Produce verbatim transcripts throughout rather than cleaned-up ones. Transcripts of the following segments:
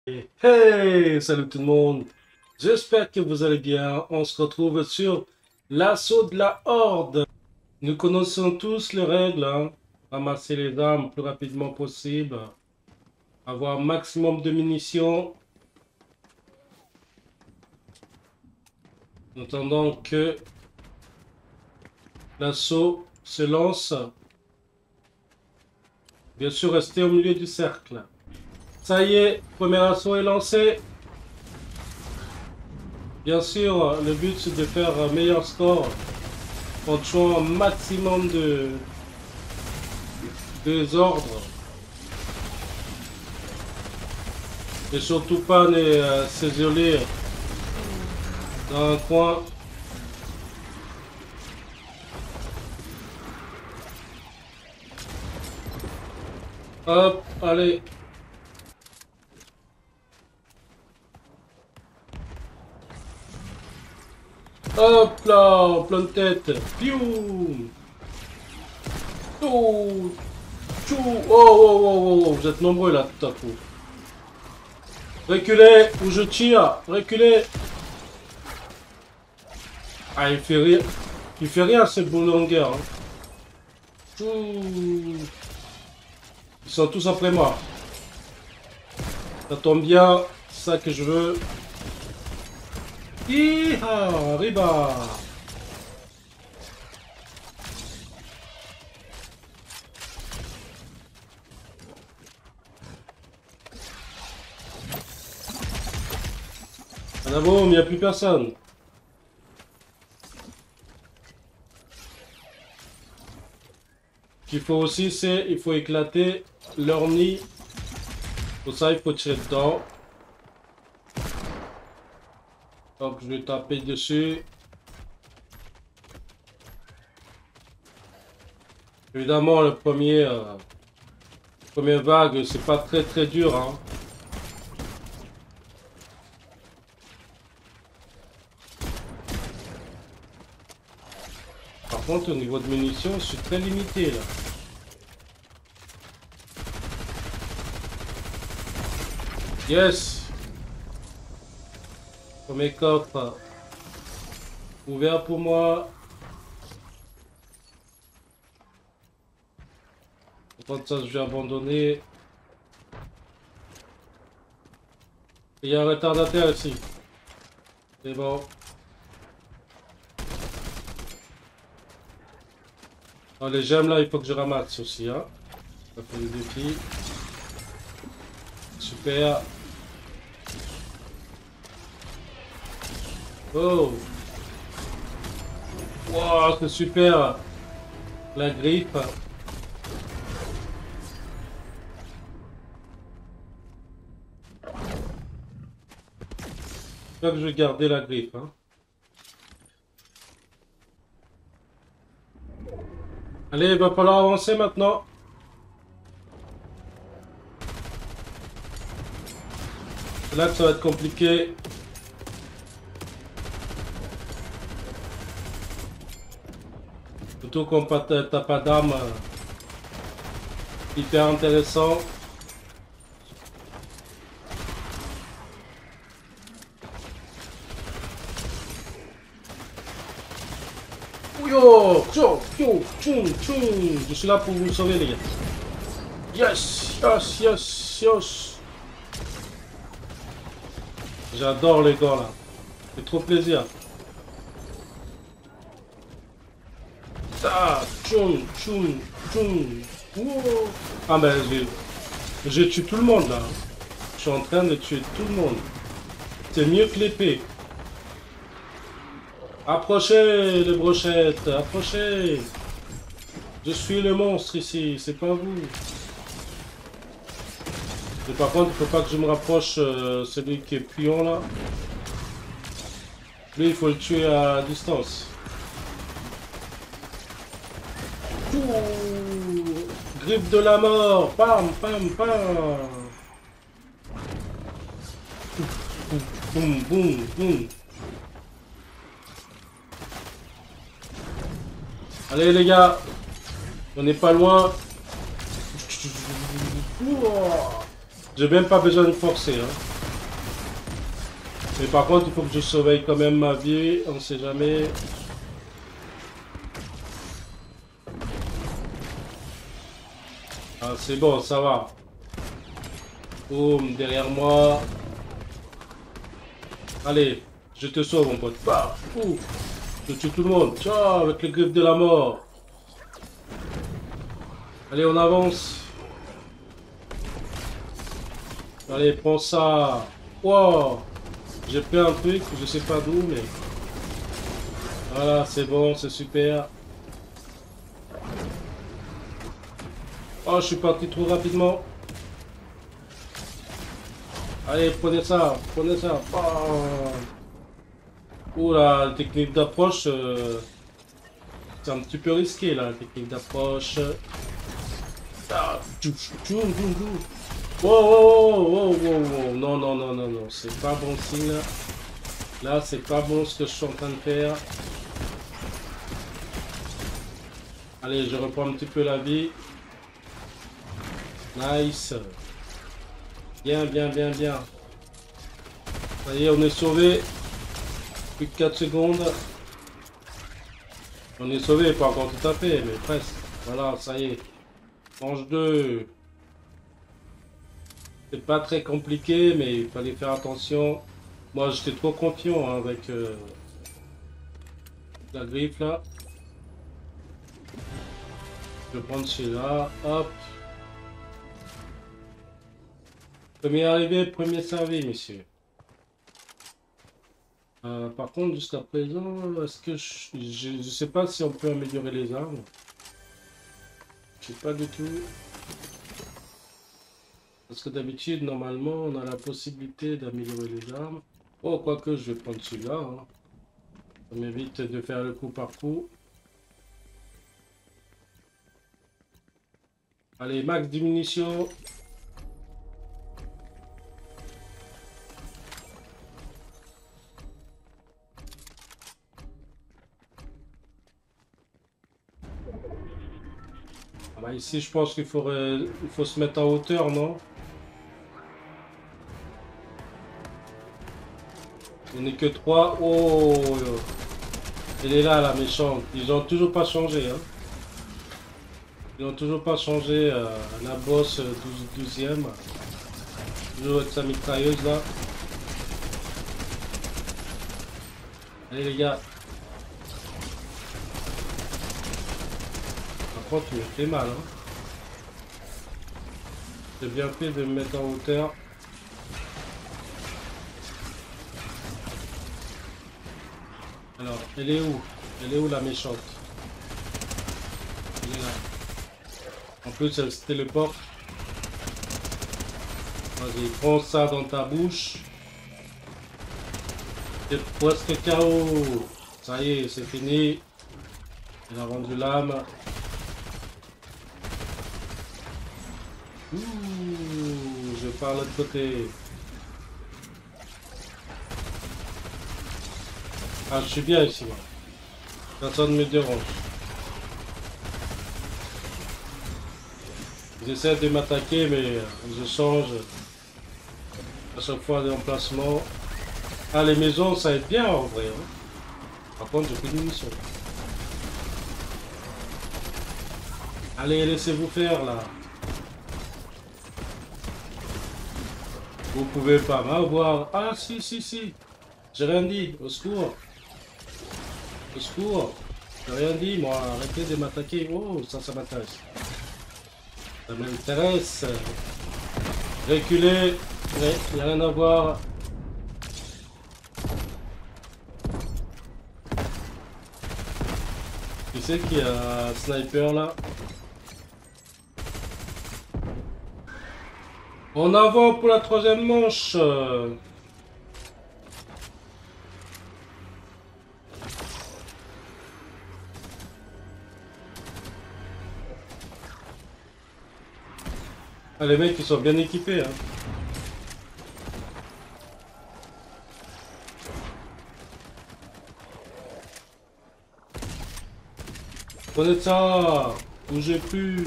Hey, salut tout le monde. J'espère que vous allez bien. On se retrouve sur l'assaut de la Horde. Nous connaissons tous les règles, hein. Ramasser les armes le plus rapidement possible. Avoir un maximum de munitions. En attendant que l'assaut se lance. Bien sûr, rester au milieu du cercle. Ça y est, premier assaut est lancé. Bien sûr, le but c'est de faire un meilleur score en tuant un maximum de désordre. Et surtout pas les euh, s'isoler dans un coin. Hop, allez. Hop là, en pleine tête. Piou. Tchou. Tchou. Oh, oh, oh, oh, vous êtes nombreux là tout à coup. Reculez, ou je tire. Reculez. Ah, il fait rien. Il fait rien ce boulongueur. Hein. Tchou. Ils sont tous après moi. Ça tombe bien, c'est ça que je veux. Iha, riba. En avant, il n'y a plus personne. Ce qu'il faut aussi, c'est il faut éclater leur nid. Pour ça, il faut tirer dedans. Donc, je vais taper dessus. Évidemment, le premier, euh, première vague, c'est pas très très dur, hein. Par contre, au niveau de munitions, je suis très limité là. Yes! Premier coffre ouvert pour moi. Par contre, ça, je vais abandonner. Il y a un retardataire ici. C'est bon. Ah, les gemmes là, il faut que je ramasse aussi. Hein. Ça fait le défi. Super. Oh. Wow, c'est super. La griffe. J'espère que je vais garder la griffe. Hein. Allez, il va falloir avancer maintenant. C'est là que ça va être compliqué. Surtout qu'on t'as pas d'armes. Hyper intéressant. Yo, yo, yo, tchoum, tchoum. Je suis là pour vous sauver les gars. Yes, yes, yes, yes. J'adore les gars là. C'est trop plaisir. Ah, tchoum, tchoum, tchoum. Wow. Ah ben je, je tue tout le monde là. Je suis en train de tuer tout le monde. C'est mieux que l'épée. Approchez les brochettes, approchez. Je suis le monstre ici, c'est pas vous. Mais par contre, il faut pas que je me rapproche euh, celui qui est puant là. Lui, il faut le tuer à distance. Ouh, griffe de la mort, pam, pam, pam. Boum, boum, boum. Allez les gars, on n'est pas loin. J'ai même pas besoin de forcer. Hein. Mais par contre, il faut que je surveille quand même ma vie, on sait jamais. Ah, c'est bon, ça va. Boum, derrière moi. Allez, je te sauve, mon pote. Bah, ouf, je tue tout le monde. Ciao, avec le griffe de la mort. Allez, on avance. Allez, prends ça. Wow, j'ai pris un truc, je sais pas d'où, mais... Voilà, c'est bon, c'est super. Oh, je suis parti trop rapidement. Allez, prenez ça, prenez ça. Oh. Oula, la technique d'approche, euh, c'est un petit peu risqué là, la technique d'approche. Ah, tchou, tchou, tchou, tchou, tchou. Wow, wow, wow, wow, wow, non, non, non, non, non, c'est pas bon signe. Là, c'est pas bon ce que je suis en train de faire. Allez, je reprends un petit peu la vie. Nice. Bien, bien, bien, bien. Ça y est, on est sauvé. Plus que quatre secondes. On est sauvé, pas encore tout à fait, mais presque. Voilà, ça y est. Manche deux. C'est pas très compliqué, mais il fallait faire attention. Moi, j'étais trop confiant hein, avec euh, la griffe là. Je vais prendre celui-là. Hop. Premier arrivé, premier servi, messieurs. Euh, par contre, jusqu'à présent, est-ce que je, je, je sais pas si on peut améliorer les armes. Je sais pas du tout. Parce que d'habitude, normalement, on a la possibilité d'améliorer les armes. Oh, quoique, je vais prendre celui-là. Hein. Ça m'évite de faire le coup par coup. Allez, max diminution. Ah bah ici, je pense qu'il faudrait, il faut se mettre en hauteur, non? On n'est que trois. Oh, elle est là, la méchante. Ils n'ont toujours pas changé. Hein. Ils n'ont toujours pas changé euh, la bosse douzième. Toujours avec sa mitrailleuse là. Allez les gars. Par contre, tu me fais mal. Hein. J'ai bien fait de me mettre en hauteur. Alors, elle est où? Elle est où la méchante? Elle est là. En plus, elle se téléporte. Vas-y, prends ça dans ta bouche. C'est presque K O. Ça y est, c'est fini. Elle a rendu l'âme. Ouh, je pars de l'autre côté. Ah, je suis bien ici, moi. Personne ne me dérange. Ils essaient de m'attaquer, mais je change à chaque fois d'emplacement. Ah, les maisons, ça aide bien en vrai. Hein. Par contre, j'ai plus de munitions. Allez, laissez-vous faire là. Vous pouvez pas m'avoir. Ah, si, si, si. J'ai rien dit. Au secours. Au secours. J'ai rien dit, moi. Arrêtez de m'attaquer. Oh, ça, ça m'intéresse. Ça m'intéresse. Reculez. Il n'y a rien à voir. Tu sais qu'il y a un sniper là. En avant pour la troisième manche. Ah, les mecs ils sont bien équipés. Hein. Prenez ça. Bougez plus.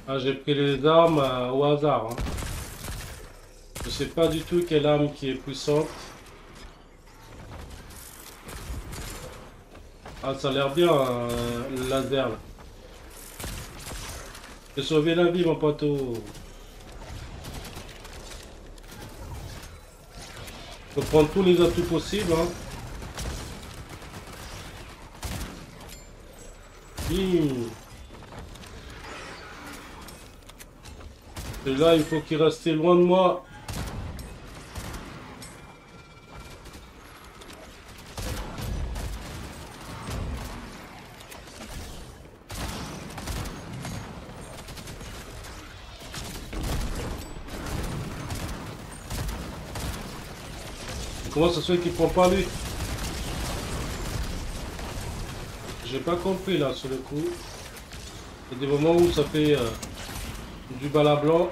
Ah, j'ai pris les armes euh, au hasard. Hein. Je sais pas du tout quelle arme qui est puissante. Ah, ça a l'air bien, euh, le laser là. J'ai sauvé la vie, mon poteau. Faut prendre tous les atouts possibles. Hein. Bim. Et là, il faut qu'il reste loin de moi. Comment ça se fait qu'il prend pas lui? J'ai pas compris là sur le coup. Il y a des moments où ça fait euh, du bala blanc.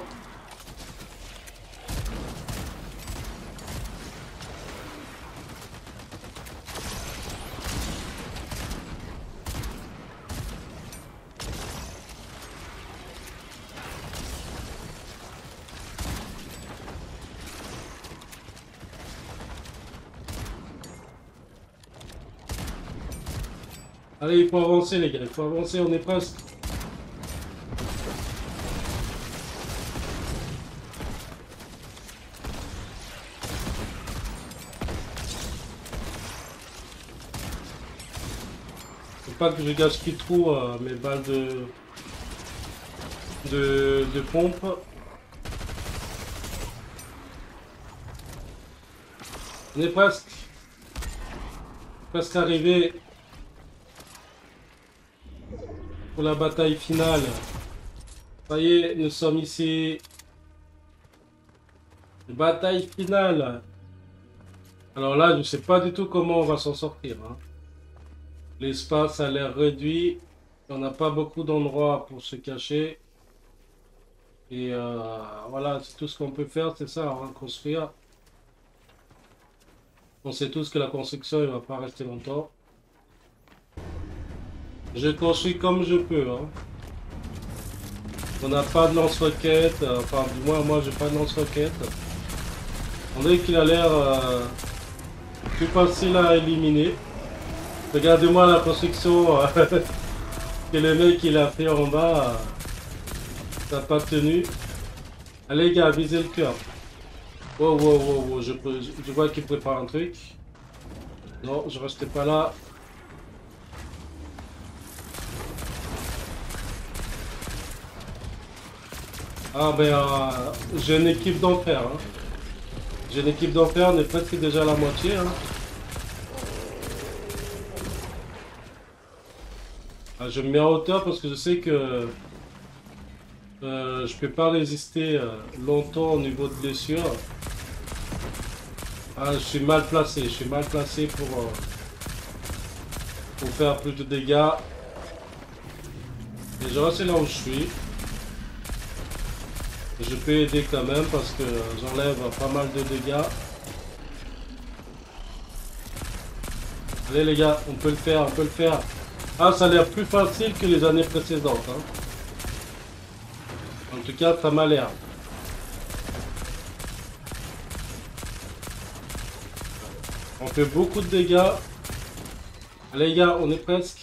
Allez, il faut avancer les gars, il faut avancer, on est presque. Faut pas que je gaspille trop euh, mes balles de... de... de pompe. On est presque. Presque arrivé pour la bataille finale. Ça y est, nous sommes ici. Bataille finale. Alors là, je sais pas du tout comment on va s'en sortir. Hein. L'espace a l'air réduit. On n'a pas beaucoup d'endroits pour se cacher. Et euh, voilà, c'est tout ce qu'on peut faire, c'est ça, hein, construire. On sait tous que la construction, il va pas rester longtemps. Je construis comme je peux. Hein. On n'a pas de lance-roquettes. Enfin, du moins, moi, j'ai pas de lance-roquettes. On dirait qu'il a l'air euh, plus facile à éliminer. Regardez-moi la construction euh, que le mec il a fait en bas. Euh, ça n'a pas tenu. Allez, les gars, visez le cœur. Wow, wow, wow, wow. Je, je vois qu'il prépare un truc. Non, je restais pas là. Ah ben, euh, j'ai une équipe d'enfer. Hein. J'ai une équipe d'enfer, on est presque déjà à la moitié. Hein. Ah, je me mets en hauteur parce que je sais que euh, je peux pas résister euh, longtemps au niveau de blessure. Ah, je suis mal placé, je suis mal placé pour, euh, pour faire plus de dégâts. Et je reste là où je suis. Je peux aider quand même parce que j'enlève pas mal de dégâts. Allez les gars, on peut le faire, on peut le faire. Ah, ça a l'air plus facile que les années précédentes. Hein. En tout cas, ça m'a l'air. On fait beaucoup de dégâts. Allez les gars, on est presque.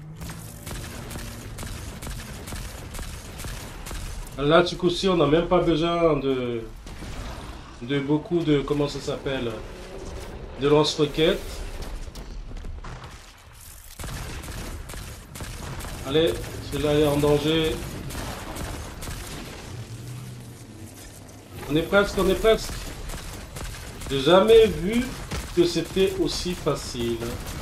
Là, du coup-ci, on n'a même pas besoin de, de beaucoup de, comment ça s'appelle, de lance-roquettes. Allez, celui-là est en danger. On est presque, on est presque. J'ai jamais vu que c'était aussi facile.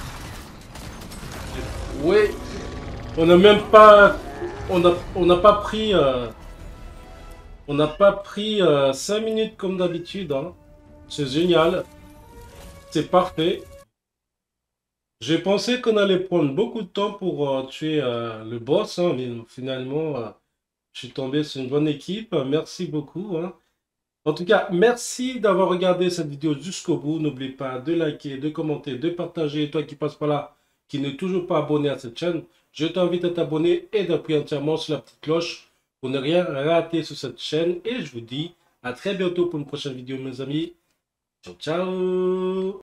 Oui, on n'a même pas, on n'a on n'a pas pris... Euh, On n'a pas pris euh, cinq minutes comme d'habitude. Hein. C'est génial. C'est parfait. J'ai pensé qu'on allait prendre beaucoup de temps pour euh, tuer euh, le boss. Hein, mais finalement, euh, je suis tombé sur une bonne équipe. Merci beaucoup. Hein. En tout cas, merci d'avoir regardé cette vidéo jusqu'au bout. N'oublie pas de liker, de commenter, de partager. Toi qui passes par là, qui n'est toujours pas abonné à cette chaîne, je t'invite à t'abonner et d'appuyer entièrement sur la petite cloche pour ne rien rater sur cette chaîne. Et je vous dis à très bientôt pour une prochaine vidéo, mes amis. Ciao, ciao!